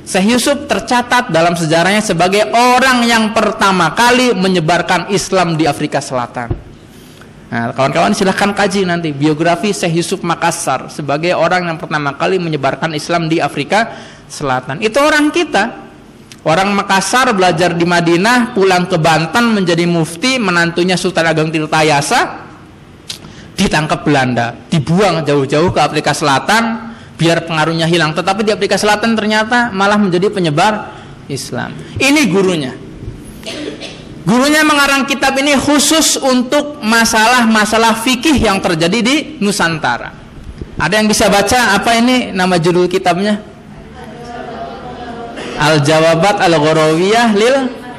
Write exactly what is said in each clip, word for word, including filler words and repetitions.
Syekh Yusuf tercatat dalam sejarahnya sebagai orang yang pertama kali menyebarkan Islam di Afrika Selatan. Nah, kawan-kawan silahkan kaji nanti biografi Syekh Yusuf Makassar sebagai orang yang pertama kali menyebarkan Islam di Afrika Selatan. Itu orang kita, orang Makassar, belajar di Madinah, pulang ke Banten menjadi mufti, menantunya Sultan Ageng Tirtayasa ditangkap Belanda, dibuang jauh-jauh ke Afrika Selatan biar pengaruhnya hilang. Tetapi di Afrika Selatan ternyata malah menjadi penyebar Islam. Ini gurunya. Gurunya mengarang kitab ini khusus untuk masalah-masalah fikih yang terjadi di Nusantara. Ada yang bisa baca apa ini nama judul kitabnya? Al-Jawabat Al-Ghorawiyah lil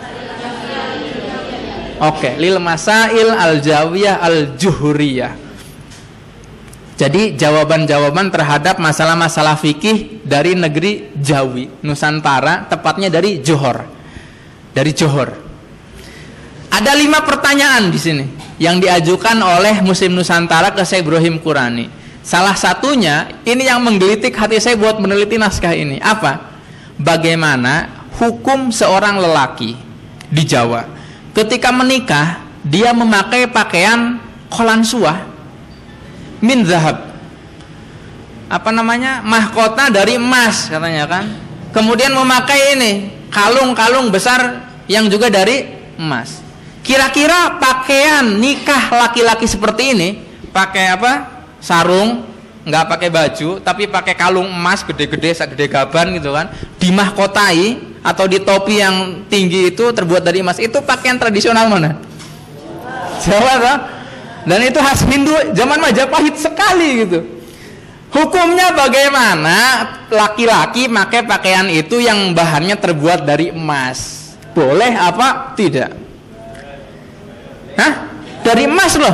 Oke, lil Masail Al-Jawiyah Al-Juhuriyah. Jadi jawaban-jawaban terhadap masalah-masalah fikih dari negeri Jawi, Nusantara, tepatnya dari Johor. Dari Johor. Ada lima pertanyaan di sini yang diajukan oleh Muslim Nusantara ke Syekh Ibrahim Qurani. Salah satunya, ini yang menggelitik hati saya buat meneliti naskah ini. Apa? Bagaimana hukum seorang lelaki di Jawa ketika menikah, dia memakai pakaian kolansuah min zahab, apa namanya, mahkota dari emas katanya kan, kemudian memakai ini kalung-kalung besar yang juga dari emas. Kira-kira pakaian nikah laki-laki seperti ini pakai apa? Sarung, nggak pakai baju, tapi pakai kalung emas gede-gede, segede gaban gitu kan, dimahkotai atau di topi yang tinggi itu terbuat dari emas, itu pakaian tradisional mana? Jawa kan? Dan itu khas Hindu zaman Majapahit sekali gitu. Hukumnya bagaimana laki-laki pakai pakaian itu yang bahannya terbuat dari emas? Boleh apa tidak? Hah? Dari emas loh?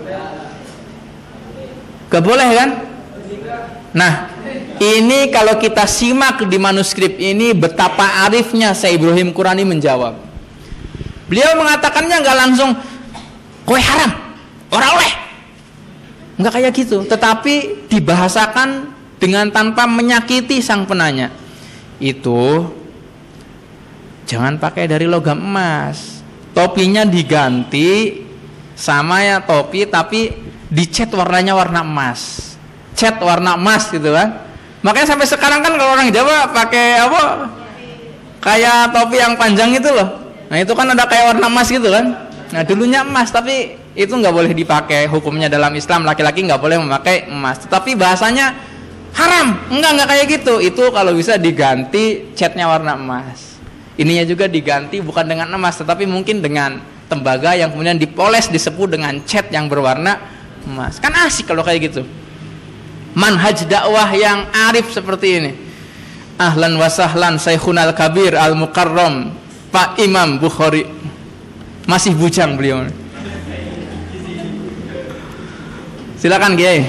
Gak boleh kan? Nah, ini kalau kita simak di manuskrip ini betapa arifnya Syekh Ibrahim Qurani menjawab. Beliau mengatakannya nggak langsung kowe haram, ora oleh, nggak kayak gitu, tetapi dibahasakan dengan tanpa menyakiti sang penanya. Itu jangan pakai dari logam emas, topinya diganti sama ya topi tapi dicat warnanya warna emas, cat warna emas gitu kan. Makanya sampai sekarang kan kalau orang Jawa pakai apa, kayak topi yang panjang itu loh, nah itu kan ada kayak warna emas gitu kan. Nah dulunya emas, tapi itu nggak boleh dipakai. Hukumnya dalam Islam laki-laki nggak boleh memakai emas, tetapi bahasanya haram, enggak enggak kayak gitu. Itu kalau bisa diganti catnya warna emas, ininya juga diganti bukan dengan emas tetapi mungkin dengan tembaga yang kemudian dipoles, disepuh dengan cat yang berwarna emas. Kan asik kalau kayak gitu. Manhaj dakwah yang arif seperti ini. Ahlan wa sahlan Syekhunal Kabir Al Mukarram Pak Imam Bukhari. Masih bujang beliau. Silakan Kiai.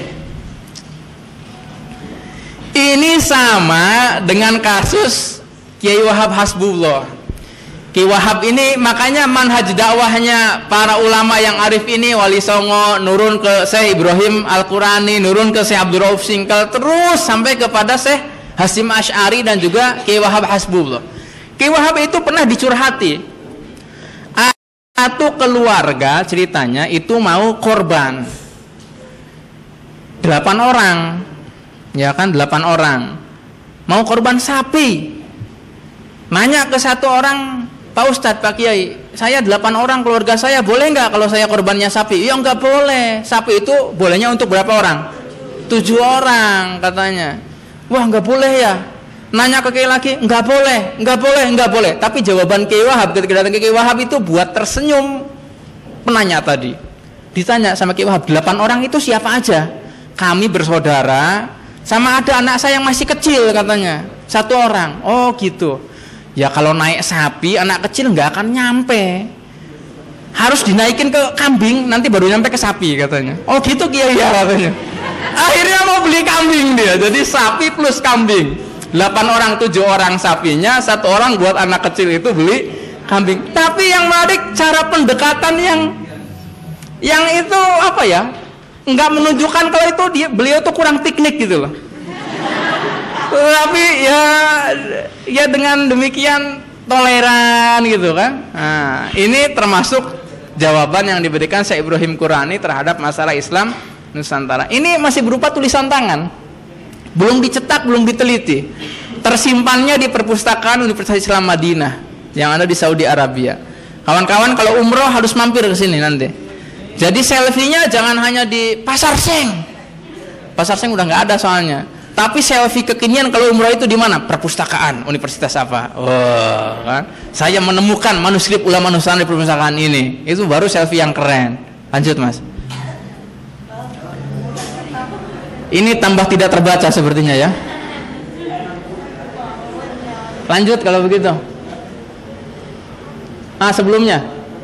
Ini sama dengan kasus Kiai Wahab Hasbullah. Kiai Wahab ini makanya manhaj dakwahnya para ulama yang arif ini, Wali Songo nurun ke Syekh Ibrahim Al-Qurani, nurun ke Syekh Abdul Rauf Singkal, terus sampai kepada Syekh Hasim Asy'ari dan juga Kiai Wahab Hasbullah. Kiai Wahab itu pernah dicurhati. Satu keluarga ceritanya itu mau korban delapan orang, ya kan, delapan orang mau korban sapi. Nanya ke satu orang, Pak Ustadz, Pak Kiai, saya delapan orang keluarga saya, boleh nggak kalau saya korbannya sapi? Ya nggak boleh, sapi itu bolehnya untuk berapa orang? Tujuh orang katanya. Wah nggak boleh ya. Nanya ke Kiai lagi, nggak boleh, nggak boleh, nggak boleh. Tapi jawaban Kiai Wahab ketika datang ke Kiai Wahab itu buat tersenyum penanya tadi. Ditanya sama Kiai Wahab, delapan orang itu siapa aja? Kami bersaudara, sama ada anak saya yang masih kecil katanya, satu orang. Oh gitu. Ya kalau naik sapi, anak kecil nggak akan nyampe. Harus dinaikin ke kambing, nanti baru nyampe ke sapi katanya. Oh gitu Kiai ya katanya. Akhirnya mau beli kambing dia, jadi sapi plus kambing. Delapan orang, tujuh orang sapinya, satu orang buat anak kecil itu beli kambing. Tapi yang menarik cara pendekatan yang yang itu apa ya, nggak menunjukkan kalau itu dia, beliau tuh kurang piknik gitu loh. Tapi ya ya dengan demikian toleran gitu kan. Nah, ini termasuk jawaban yang diberikan Syekh Ibrahim Qurani terhadap masalah Islam Nusantara. Ini masih berupa tulisan tangan, belum dicetak, belum diteliti. Tersimpannya di perpustakaan Universitas Islam Madinah yang ada di Saudi Arabia. Kawan-kawan kalau umroh harus mampir ke sini nanti. Jadi selfie-nya jangan hanya di Pasar Seng. Pasar Seng udah nggak ada soalnya. Tapi selfie kekinian kalau umroh itu di mana? Perpustakaan Universitas apa? Oh, kan? Saya menemukan manuskrip ulama Nusantara di perpustakaan ini. Itu baru selfie yang keren. Lanjut, Mas. Ini tambah tidak terbaca sepertinya ya. Lanjut kalau begitu. Ah, sebelumnya.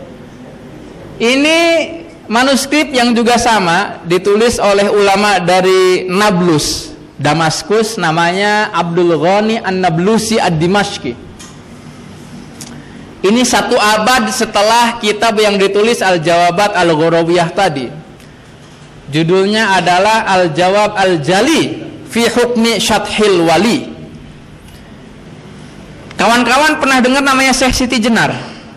Ini manuskrip yang juga sama ditulis oleh ulama dari Nablus, Damaskus, namanya Abdul Ghani An-Nablusi Ad-Dimashqi. Ini satu abad setelah kitab yang ditulis Al-Jawabat Al-Ghorawiyah tadi. Judulnya adalah Al-Jawab Al-Jali fi Hukmi Syathil Wali. Kawan-kawan pernah dengar namanya Syekh Siti Jenar?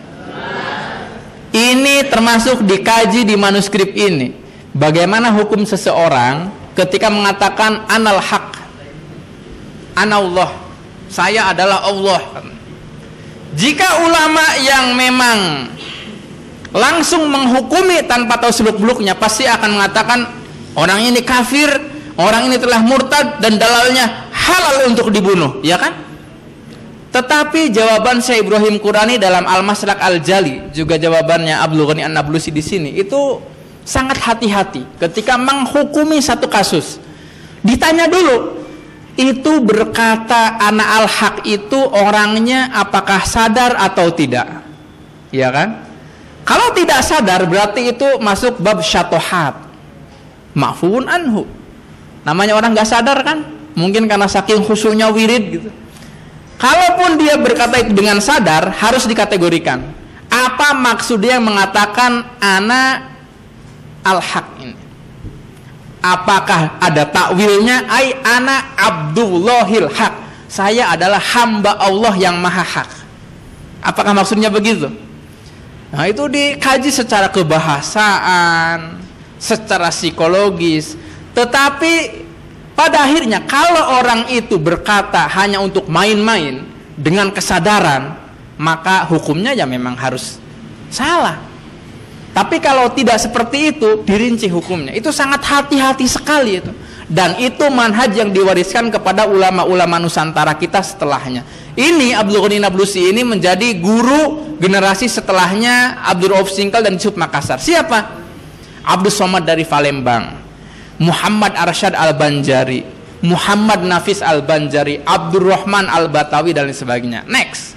Ini termasuk dikaji di manuskrip ini. Bagaimana hukum seseorang ketika mengatakan anal haq, anallah, saya adalah Allah. Jika ulama yang memang langsung menghukumi tanpa tahu seluk-beluknya, pasti akan mengatakan orang ini kafir, orang ini telah murtad, dan dalalnya halal untuk dibunuh, ya kan? Tetapi jawaban Syekh Ibrahim Qurani dalam Al-Maslak Al-Jali, juga jawabannya Abdul Ghani An-Nablusi di sini, itu sangat hati-hati ketika menghukumi satu kasus. Ditanya dulu, itu berkata ana al-haq itu orangnya apakah sadar atau tidak? Ya kan? Kalau tidak sadar berarti itu masuk bab syatohat, ma'fuun anhu. Namanya orang nggak sadar kan? Mungkin karena saking khusyuknya wirid gitu. Kalaupun dia berkata itu dengan sadar, harus dikategorikan. Apa maksud dia mengatakan ana al-haq ini? Apakah ada takwilnya? Ai ana Abdullahil haq. Saya adalah hamba Allah yang maha hak. Apakah maksudnya begitu? Nah, itu dikaji secara kebahasaan, secara psikologis. Tetapi pada akhirnya kalau orang itu berkata hanya untuk main-main dengan kesadaran, maka hukumnya ya memang harus salah. Tapi kalau tidak seperti itu, dirinci hukumnya. Itu sangat hati-hati sekali itu. Dan itu manhaj yang diwariskan kepada ulama-ulama Nusantara kita setelahnya. Ini Abdul Ghani Nablusi ini menjadi guru generasi setelahnya Abdul Rauf Singkal dan Yusuf Makassar. Siapa? Abdul Somad dari Palembang, Muhammad Arsyad Al-Banjari, Muhammad Nafis Al-Banjari, Abdurrahman Al-Batawi dan lain sebagainya. Next.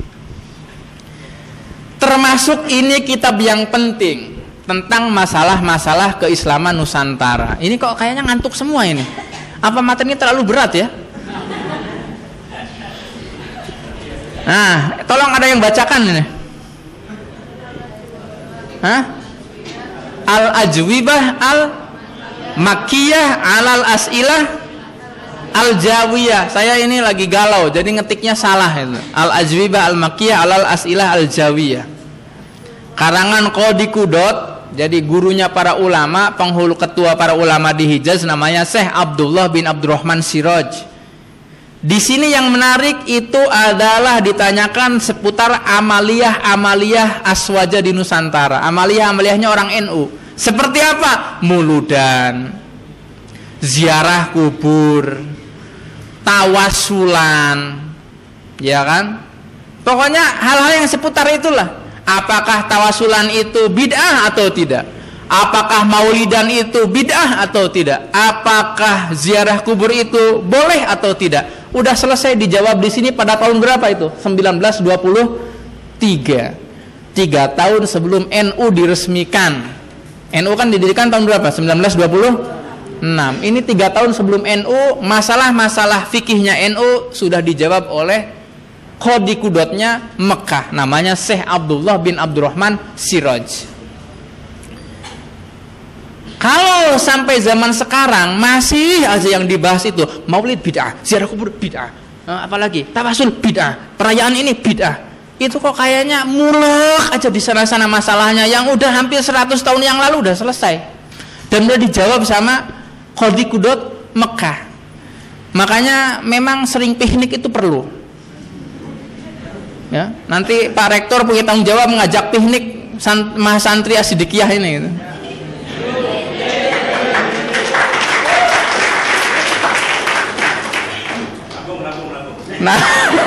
Termasuk ini kitab yang penting tentang masalah-masalah keislaman Nusantara. Ini kok kayaknya ngantuk semua ini. Apa materinya terlalu berat ya? Nah, tolong ada yang bacakan ini. Hah? Al-Ajwibah Al-Makkiyah Alal As'ilah Al-Jawiyah. Saya ini lagi galau, jadi ngetiknya salah itu. Al-Ajwibah Al-Makkiyah Alal As'ilah Al-Jawiyah. Karangan Qadi Qudot. Jadi gurunya para ulama, penghulu ketua para ulama di Hijaz namanya Syekh Abdullah bin Abdurrahman Siraj. Di sini yang menarik itu adalah ditanyakan seputar amaliyah-amaliyah aswaja di Nusantara. Amaliyah-amaliyahnya orang N U. Seperti apa? Muludan, ziarah kubur, tawasulan, ya kan? Pokoknya hal-hal yang seputar itulah. Apakah tawasulan itu bid'ah atau tidak? Apakah maulidan itu bid'ah atau tidak? Apakah ziarah kubur itu boleh atau tidak? Udah selesai dijawab di sini pada tahun berapa itu? seribu sembilan ratus dua puluh tiga. Tiga tahun sebelum N U diresmikan. N U kan didirikan tahun berapa? seribu sembilan ratus dua puluh enam. Ini tiga tahun sebelum N U, masalah-masalah fikihnya N U sudah dijawab oleh Qadi Qudotnya Mekah, namanya Syekh Abdullah bin Abdurrahman Siraj. Kalau sampai zaman sekarang masih aja yang dibahas itu maulid bid'ah, ziarah kubur bid'ah, apalagi tawasul bid'ah, perayaan ini bid'ah. Itu kok kayaknya mulek aja di sana-sana masalahnya yang udah hampir seratus tahun yang lalu udah selesai. Dan udah dijawab sama Qadhi Qudot Mekah. Makanya memang sering piknik itu perlu. Ya, nanti Pak Rektor punya tanggung jawab mengajak piknik sant mahasantri Asidikiyah ini gitu. Nah,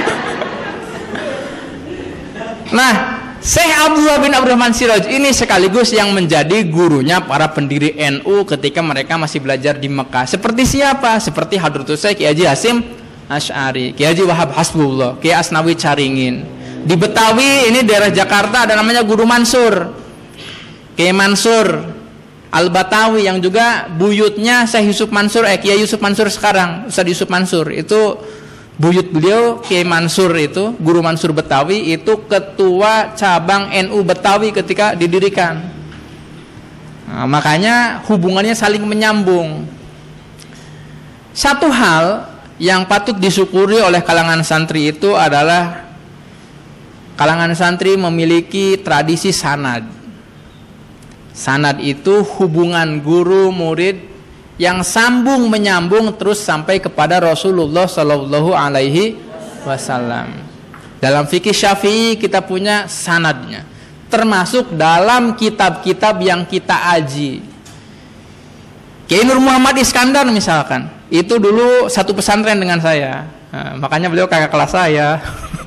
nah, Syekh Abdullah bin Abdurrahman Siraj ini sekaligus yang menjadi gurunya para pendiri N U ketika mereka masih belajar di Mekah. Seperti siapa? Seperti Hadratus Syekh Kiai Haji Hasim Asy'ari, Kiai Haji Wahab Hasbullah, Kiai Asnawi Caringin. Di Betawi ini daerah Jakarta ada namanya Guru Mansur, Kiai Mansur Al-Batawi yang juga buyutnya Syekh Yusuf Mansur, eh Kiai Yusuf Mansur sekarang, Ustaz Yusuf Mansur itu buyut beliau. Kiai Mansur itu, Guru Mansur Betawi itu ketua cabang N U Betawi ketika didirikan. Nah, makanya hubungannya saling menyambung. Satu hal yang patut disyukuri oleh kalangan santri itu adalah kalangan santri memiliki tradisi sanad. Sanad itu hubungan guru murid yang sambung menyambung terus sampai kepada Rasulullah Shallallahu Alaihi Wasallam. Dalam fikih Syafi'i kita punya sanadnya, termasuk dalam kitab-kitab yang kita aji. Kiai Nur Muhammad Iskandar misalkan, itu dulu satu pesantren dengan saya, nah, makanya beliau kakak kelas saya.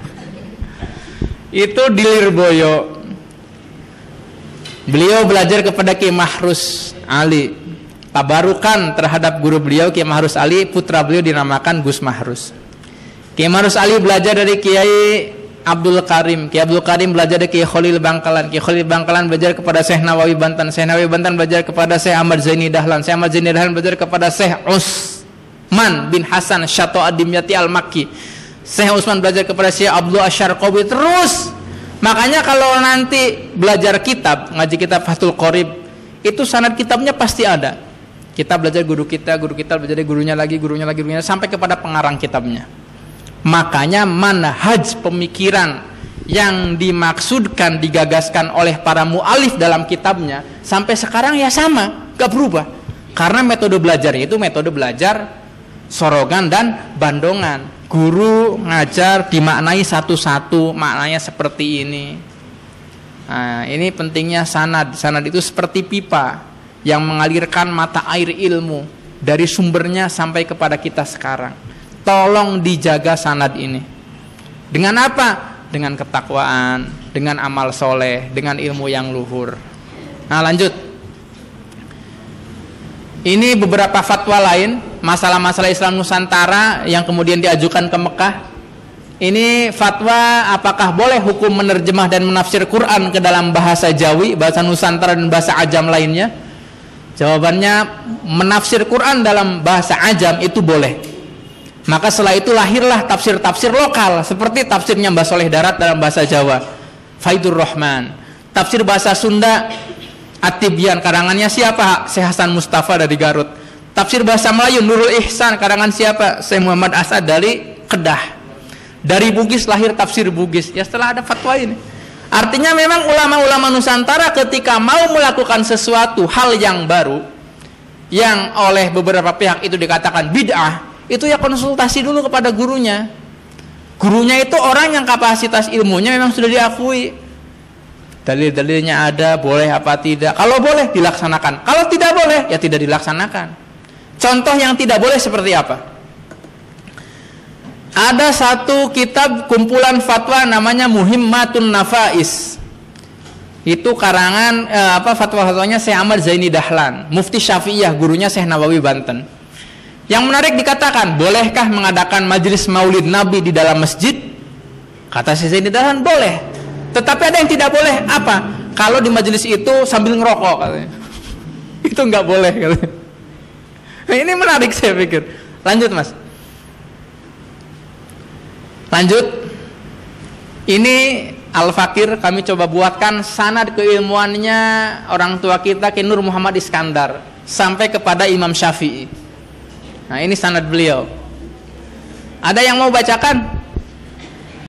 Itu di Lirboyo. Beliau belajar kepada Kiai Mahrus Ali. Tabarukan terhadap guru beliau Kiai Mahrus Ali, putra beliau dinamakan Gus Mahrus. Kiai Mahrus Ali belajar dari Kiai Abdul Karim, Kiai Abdul Karim belajar dari Kiai Khalil Bangkalan, Kiai Khalil Bangkalan belajar kepada Syekh Nawawi Banten, Syekh Nawawi Banten belajar kepada Syekh Ahmad Zaini Dahlan, Syekh Ahmad Zaini Dahlan belajar kepada Syekh Utsman bin Hasan Syato Ad-Dimyati Al-Makki, Syekh Utsman belajar kepada Syekh Abdul Asyarqawi. Terus makanya kalau nanti belajar kitab, ngaji kitab Fathul Qorib, itu sanad kitabnya pasti ada. Kita belajar guru kita, guru kita belajar dari gurunya lagi, gurunya lagi, gurunya sampai kepada pengarang kitabnya. Makanya manhaj pemikiran yang dimaksudkan, digagaskan oleh para mu'alif dalam kitabnya sampai sekarang ya sama, gak berubah. Karena metode belajar itu metode belajar sorogan dan bandongan. Guru ngajar dimaknai satu-satu, maknanya seperti ini. Nah, ini pentingnya sanad. Sanad itu seperti pipa yang mengalirkan mata air ilmu dari sumbernya sampai kepada kita sekarang. Tolong dijaga sanad ini. Dengan apa? Dengan ketakwaan, dengan amal soleh, dengan ilmu yang luhur. Nah, lanjut. Ini beberapa fatwa lain, masalah-masalah Islam Nusantara yang kemudian diajukan ke Mekah. Ini fatwa apakah boleh hukum menerjemah dan menafsir Quran ke dalam bahasa Jawi, bahasa Nusantara dan bahasa Ajam lainnya. Jawabannya, menafsir Quran dalam bahasa Ajam itu boleh. Maka setelah itu lahirlah tafsir-tafsir lokal seperti tafsirnya Mbah Soleh Darat dalam bahasa Jawa, Faidur Rahman. Tafsir bahasa Sunda At-Tibyan, karangannya siapa? Syekh Hasan Mustafa dari Garut. Tafsir bahasa Melayu Nurul Ihsan, karangan siapa? Syekh Muhammad Asad dari Kedah. Dari Bugis lahir tafsir Bugis. Ya setelah ada fatwa ini. Artinya memang ulama-ulama Nusantara ketika mau melakukan sesuatu hal yang baru yang oleh beberapa pihak itu dikatakan bid'ah, itu ya konsultasi dulu kepada gurunya. Gurunya itu orang yang kapasitas ilmunya memang sudah diakui. Dalil-dalilnya ada, boleh apa tidak. Kalau boleh dilaksanakan, kalau tidak boleh ya tidak dilaksanakan. Contoh yang tidak boleh seperti apa? Ada satu kitab kumpulan fatwa namanya Muhimmatun Nafais. Itu karangan eh, apa fatwa-fatwanya Syekh Ahmad Zaini Dahlan, Mufti Syafi'iyah, gurunya Syekh Nawawi Banten. Yang menarik dikatakan, bolehkah mengadakan majelis Maulid Nabi di dalam masjid? Kata Syekh Zaini Dahlan, boleh. Tetapi ada yang tidak boleh, apa? Kalau di majelis itu sambil ngerokok katanya. Itu nggak boleh katanya. Nah, ini menarik saya pikir. Lanjut, Mas. Lanjut, ini Al-Fakir kami coba buatkan sanad keilmuannya orang tua kita Kiai Nur Muhammad Iskandar sampai kepada Imam Syafi'i. Nah, ini sanad beliau. Ada yang mau bacakan?